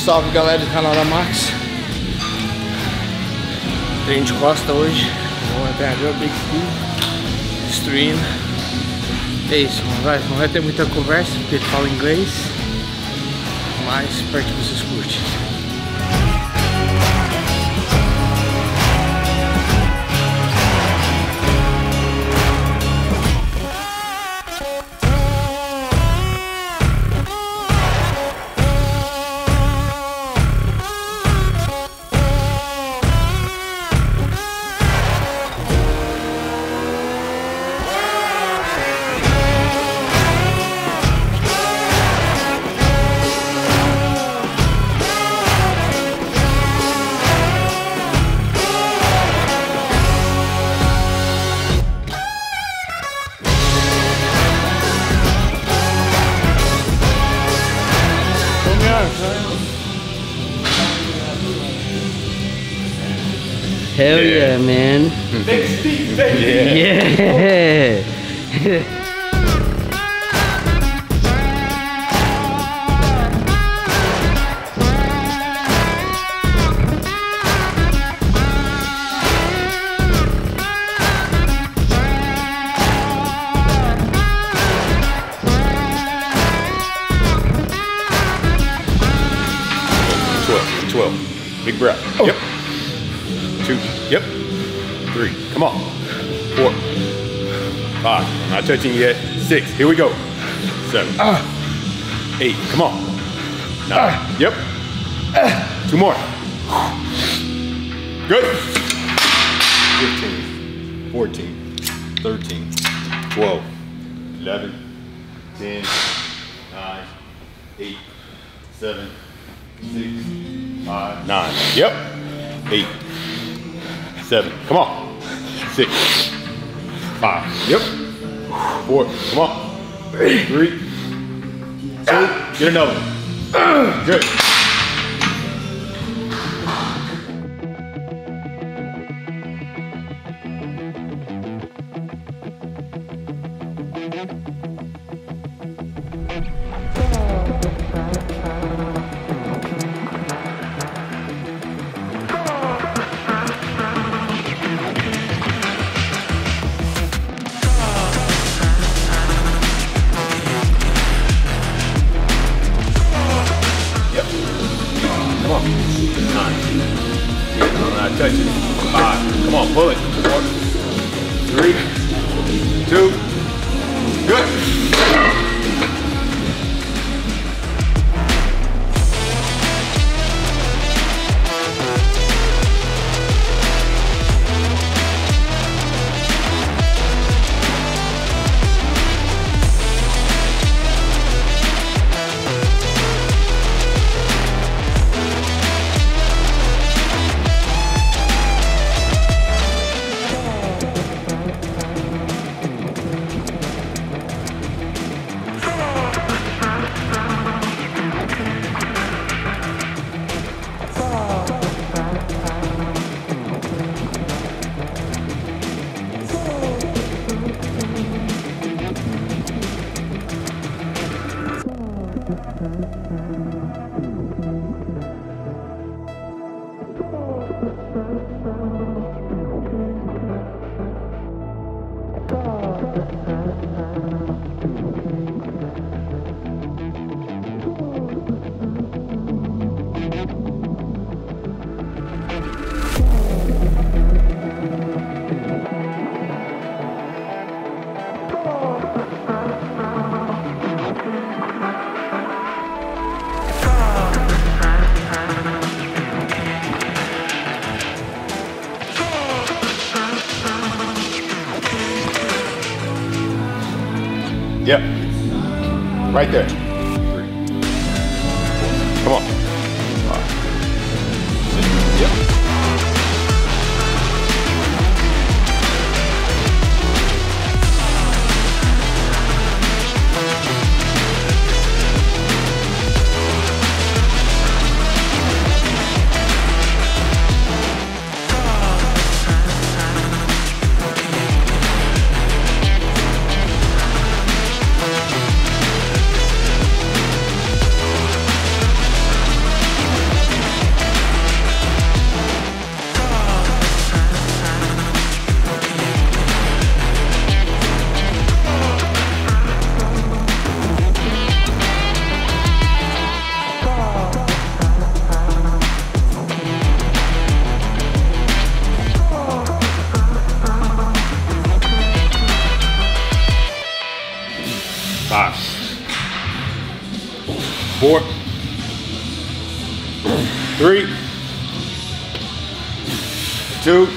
Salve galera do canal da Max. Treino de costa hoje. Vamos até a Big Pool, destruindo. É isso, não vai ter muita conversa porque ele fala inglês, mas espero que vocês curtem. Hell yeah, man. Big Steve, baby. Yeah. Big breath. Oh. Yep. 2. Yep. 3. Come on. 4. 5. Not touching yet. 6. Here we go. 7. 8. Come on. 9. Yep. 2 more. Good. 15. 14. 13. 12. 11. 10. 9. 8. 7. 6. 5, 9. Yep. 8. 7. Come on. 6. 5. Yep. 4. Come on. 3. 2. Get another one. Good. Touch it. 5. Come on, pull it. 4. 3. 2. Good. Yep. Right there. 3. Come on. 5. 6. Yep. 4, 3, 2.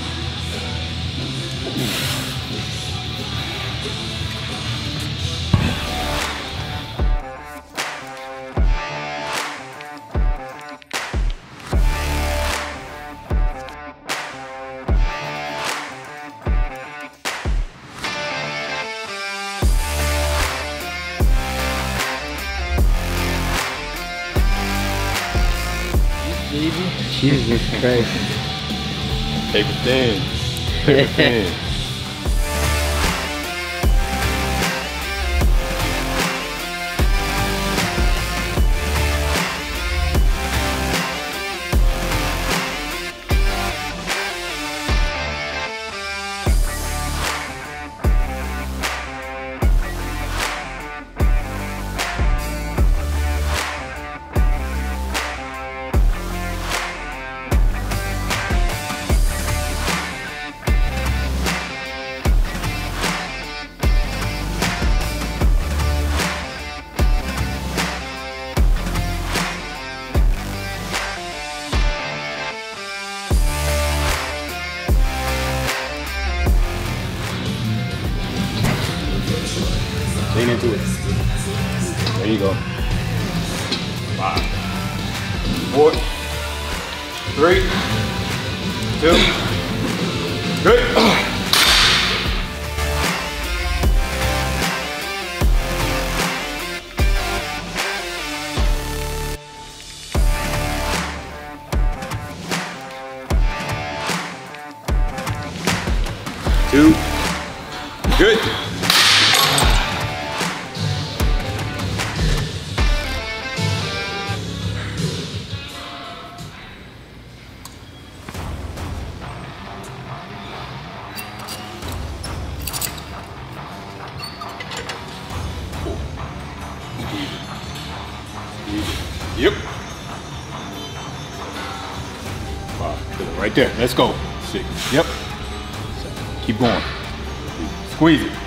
Jesus Christ. Paper thin. Paper thin. Lean into it. There you go. 5, 4, 3, 2. Good. 2. Good. Yep. 5. Right there. Let's go. 6. Yep. 7. Keep going. Squeeze it.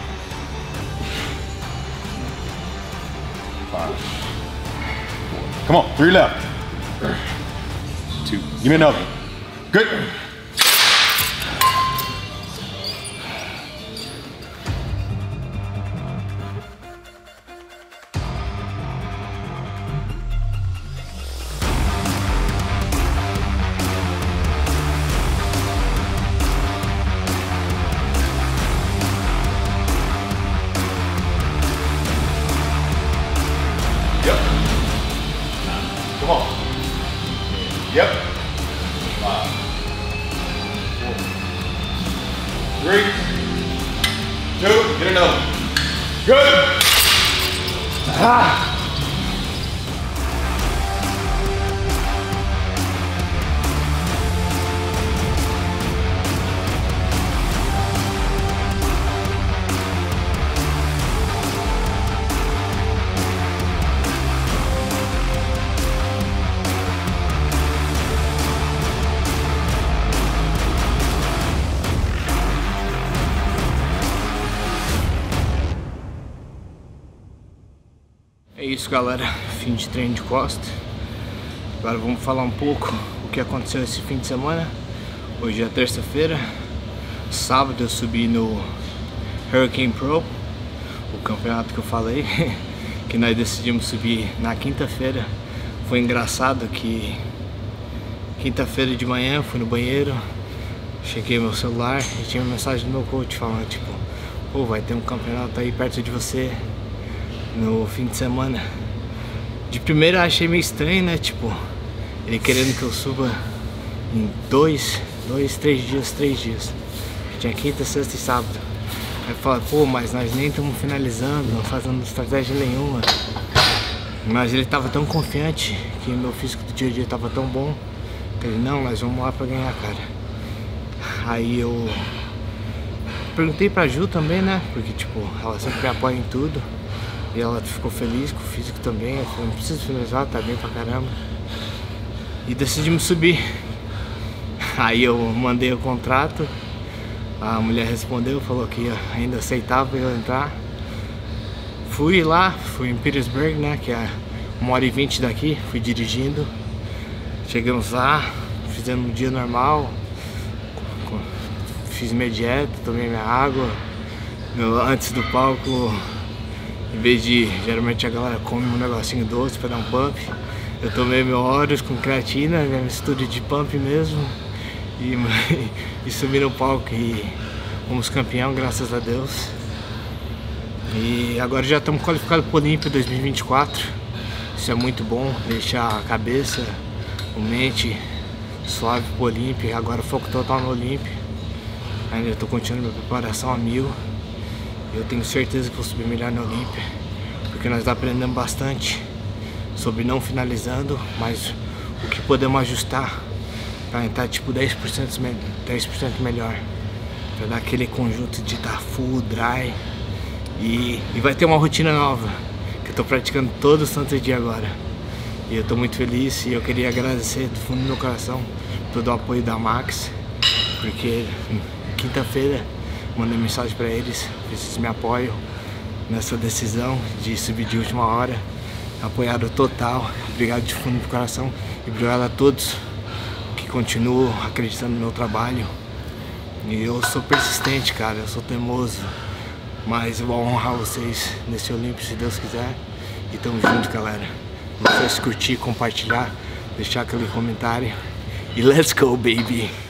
5. 4. Come on. 3 left. 2. Give me another. Good. Come on. Yep. 5, 4, 3, 2. Get another. Good. Ah. É isso, galera, fim de treino de costa. Agora vamos falar um pouco o que aconteceu esse fim de semana. Hoje é terça-feira. Sábado eu subi no Hurricane Pro, o campeonato que eu falei, que nós decidimos subir na quinta-feira. Foi engraçado que quinta-feira de manhã eu fui no banheiro, cheguei meu celular e tinha uma mensagem do meu coach falando tipo, pô, vai ter um campeonato aí perto de você no fim de semana. De primeira eu achei meio estranho, né? Tipo, ele querendo que eu suba em 3 dias. Tinha quinta, sexta e sábado. Aí eu falei, pô, mas nós nem estamos finalizando, não fazendo estratégia nenhuma. Mas ele tava tão confiante que meu físico do dia a dia tava tão bom que ele, não, nós vamos lá pra ganhar, cara. Aí eu perguntei pra Ju também, né? Porque tipo, ela sempre me apoia em tudo. E ela ficou feliz com o físico também. Eu falei, não preciso finalizar, tá bem pra caramba. E decidimos subir. Aí eu mandei o contrato. A mulher respondeu, falou que ainda aceitava eu entrar. Fui lá, fui em Petersburg, né? Que é 1h20 daqui, fui dirigindo. Chegamos lá, fizemos um dia normal. Fiz minha dieta, tomei minha água. Antes do palco, em vez de... Geralmente a galera come um negocinho doce pra dar um pump. Eu tomei meu Horus com creatina, minha mistura de pump mesmo. E subi no palco e fomos campeão, graças a Deus. E agora já estamos qualificados para o Olímpia 2024. Isso é muito bom, deixar a cabeça, a mente suave para o Olímpia. Agora foco total no Olímpia. Ainda estou continuando minha preparação a 1000. Eu tenho certeza que vou subir melhor no Olímpia, porque nós aprendemos bastante sobre não finalizando, mas o que podemos ajustar para entrar tipo 10% melhor, para dar aquele conjunto de estar full, dry. E vai ter uma rotina nova que eu tô praticando todo santo dia agora. E eu tô muito feliz e eu queria agradecer do fundo do meu coração todo o apoio da Max, porque quinta-feira mandei mensagem para eles, eles me apoiam nessa decisão de subir de última hora. Apoiado total, obrigado de fundo do coração e obrigado a todos que continuam acreditando no meu trabalho. E eu sou persistente, cara, eu sou teimoso. Mas eu vou honrar vocês nesse Olímpia, se Deus quiser. E tamo junto, galera. Não esquece de curtir, compartilhar, deixar aquele comentário. E let's go, baby!